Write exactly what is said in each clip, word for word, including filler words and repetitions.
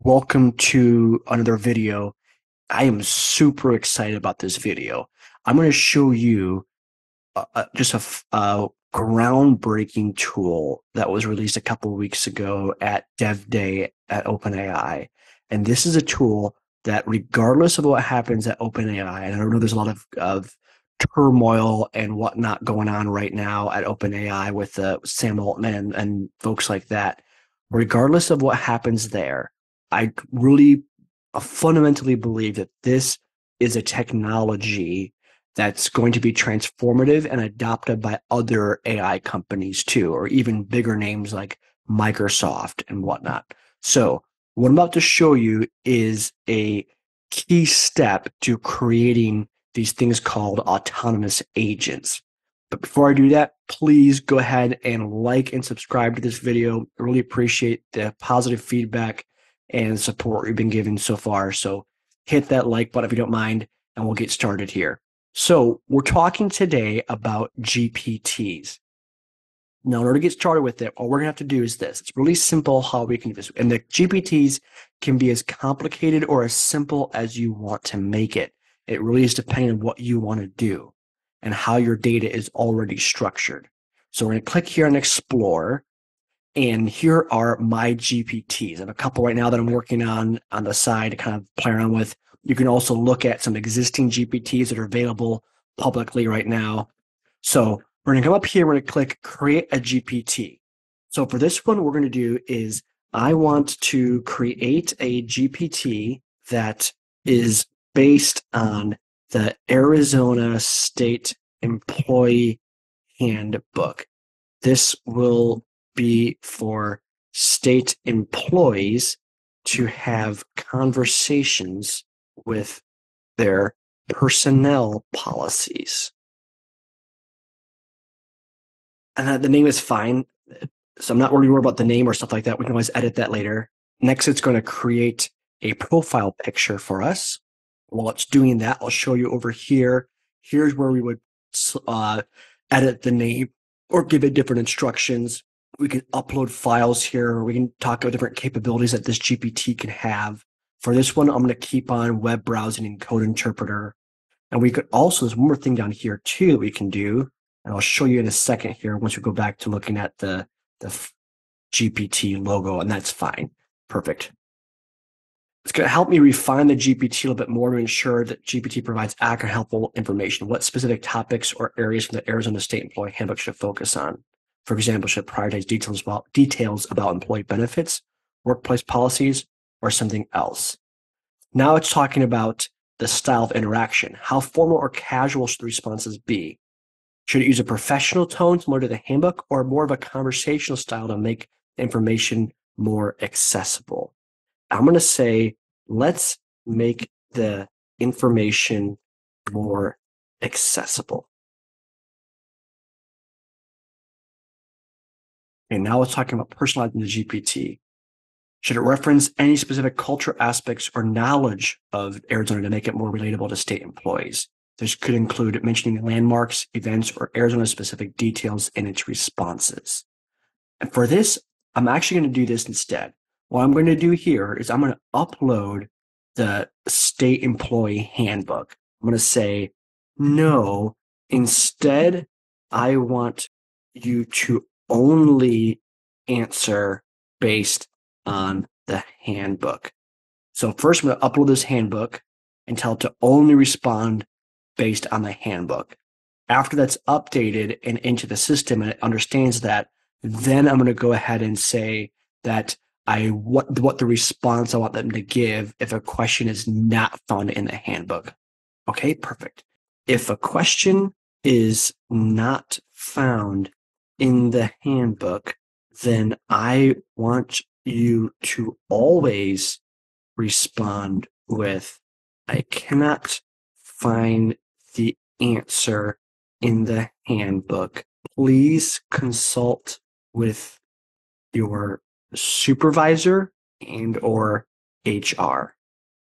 Welcome to another video. I am super excited about this video. I'm going to show you uh, uh, just a, f- a groundbreaking tool that was released a couple of weeks ago at Dev Day at OpenAI. And this is a tool that, regardless of what happens at OpenAI, and I know there's a lot of, of turmoil and whatnot going on right now at OpenAI with uh, Sam Altman and, and folks like that, regardless of what happens there, I really uh, fundamentally believe that this is a technology that's going to be transformative and adopted by other A I companies too, or even bigger names like Microsoft and whatnot. So what I'm about to show you is a key step to creating these things called autonomous agents. But before I do that, please go ahead and like and subscribe to this video. I really appreciate the positive feedback and support we've been given so far. So hit that like button if you don't mind, and we'll get started here. So we're talking today about G P Ts. Now, in order to get started with it, all we're going to have to do is this. It's really simple how we can do this. And the G P Ts can be as complicated or as simple as you want to make it. It really is depending on what you want to do and how your data is already structured. So we're going to click here on Explore. And here are my G P Ts. I have a couple right now that I'm working on on the side to kind of play around with. You can also look at some existing G P Ts that are available publicly right now. So we're going to come up here. We're going to click Create a G P T. So for this one, what we're going to do is I want to create a G P T that is based on the Arizona State Employee Handbook. This will be for state employees to have conversations with their personnel policies. And the name is fine. So I'm not really worried about the name or stuff like that. We can always edit that later. Next, it's going to create a profile picture for us. While it's doing that, I'll show you over here. Here's where we would uh, edit the name or give it different instructions. We can upload files here. We can talk about different capabilities that this G P T can have. For this one, I'm going to keep on web browsing and code interpreter. And we could also, there's one more thing down here too we can do. And I'll show you in a second here once we go back to looking at the, the G P T logo, and that's fine. Perfect. It's going to help me refine the G P T a little bit more to ensure that G P T provides accurate, helpful information. What specific topics or areas from the Arizona State Employee Handbook should focus on? For example, should prioritize details about details about employee benefits, workplace policies, or something else? Now it's talking about the style of interaction. How formal or casual should the responses be? Should it use a professional tone similar to the handbook, or more of a conversational style to make the information more accessible? I'm going to say, let's make the information more accessible. And now it's talking about personalizing the G P T. Should it reference any specific culture aspects or knowledge of Arizona to make it more relatable to state employees? This could include mentioning landmarks, events, or Arizona-specific details in its responses. And for this, I'm actually going to do this instead. What I'm going to do here is I'm going to upload the state employee handbook. I'm going to say, no, instead, I want you to only answer based on the handbook. So first I'm going to upload this handbook and tell it to only respond based on the handbook. After that's updated and into the system and it understands that, then I'm going to go ahead and say that I what what the response I want them to give if a question is not found in the handbook. Okay, perfect. If a question is not found in the handbook, then I want you to always respond with, I cannot find the answer in the handbook. Please consult with your supervisor and or H R.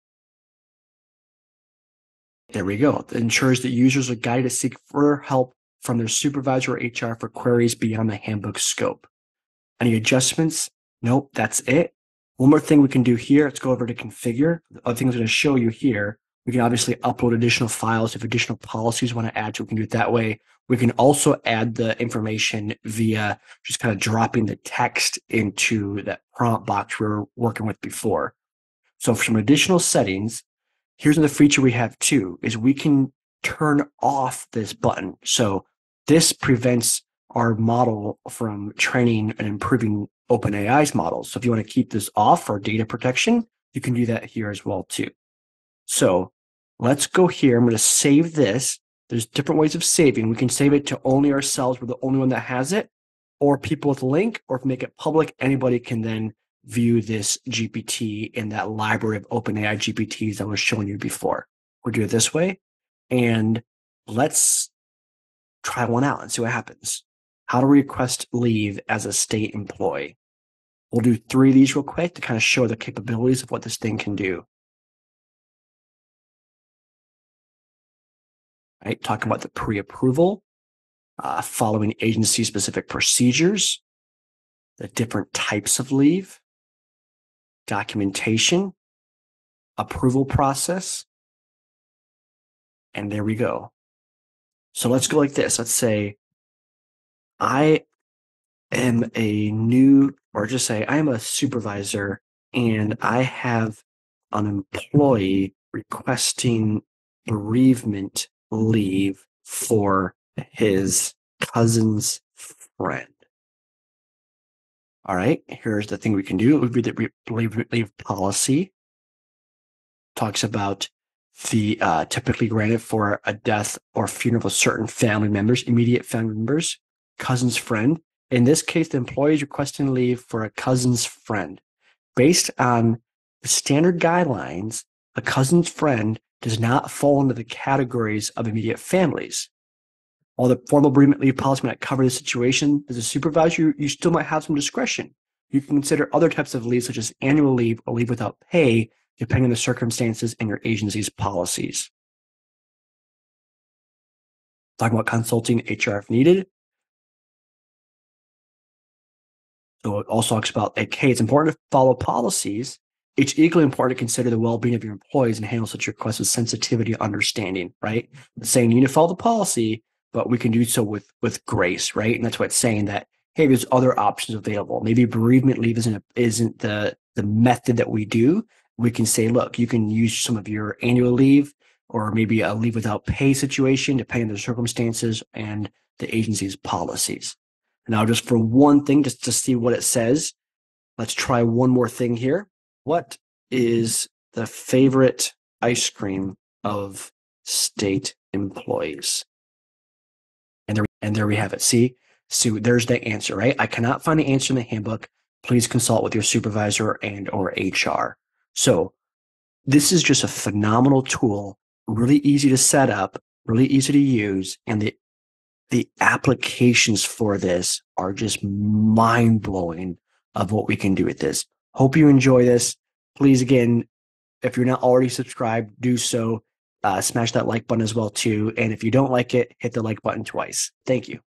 There we go. It ensures that users are guided to seek further help from their supervisor or H R for queries beyond the handbook scope. Any adjustments? Nope, that's it. One more thing we can do here, let's go over to configure. The other thing I'm going to show you here, we can obviously upload additional files. If additional policies want to add to, we can do it that way. We can also add the information via just kind of dropping the text into that prompt box we were working with before. So for some additional settings, here's another feature we have too, is we can turn off this button. So this prevents our model from training and improving OpenAI's models. So if you want to keep this off for data protection, you can do that here as well too. So let's go here. I'm going to save this. There's different ways of saving. We can save it to only ourselves. We're the only one that has it, or people with a link, or if we make it public, anybody can then view this G P T in that library of OpenAI G P Ts I was showing you before. We'll do it this way. And let's try one out and see what happens. How to request leave as a state employee. We'll do three of these real quick to kind of show the capabilities of what this thing can do. Right, talking about the pre-approval, uh, following agency-specific procedures, the different types of leave, documentation, approval process, and there we go. So let's go like this. Let's say I am a new, or just say I am a supervisor and I have an employee requesting bereavement leave for his cousin's friend. All right, here's the thing we can do. It would be the leave, leave policy. Talks about the uh, typically granted for a death or funeral of certain family members, immediate family members, cousin's friend. In this case, the employee is requesting leave for a cousin's friend. Based on the standard guidelines, a cousin's friend does not fall into the categories of immediate families. While the formal bereavement leave policy might cover the situation, as a supervisor, you, you still might have some discretion. You can consider other types of leave, such as annual leave or leave without pay, depending on the circumstances and your agency's policies. Talking about consulting H R if needed. So it also talks about, like, hey, it's important to follow policies. It's equally important to consider the well-being of your employees and handle such requests with sensitivity and understanding, right? It's saying you need to follow the policy, but we can do so with, with grace, right? And that's why it's saying that, hey, there's other options available. Maybe bereavement leave isn't, isn't the, the method that we do. We can say, look, you can use some of your annual leave or maybe a leave without pay situation, depending on the circumstances and the agency's policies. Now, just for one thing, just to see what it says, let's try one more thing here. What is the favorite ice cream of state employees? And there, and there we have it. See, so there's the answer, right? I cannot find the answer in the handbook. Please consult with your supervisor and or H R. So this is just a phenomenal tool, really easy to set up, really easy to use, and the the applications for this are just mind-blowing of what we can do with this. Hope you enjoy this. Please, again, if you're not already subscribed, do so. Uh, smash that like button as well too. And if you don't like it, hit the like button twice. Thank you.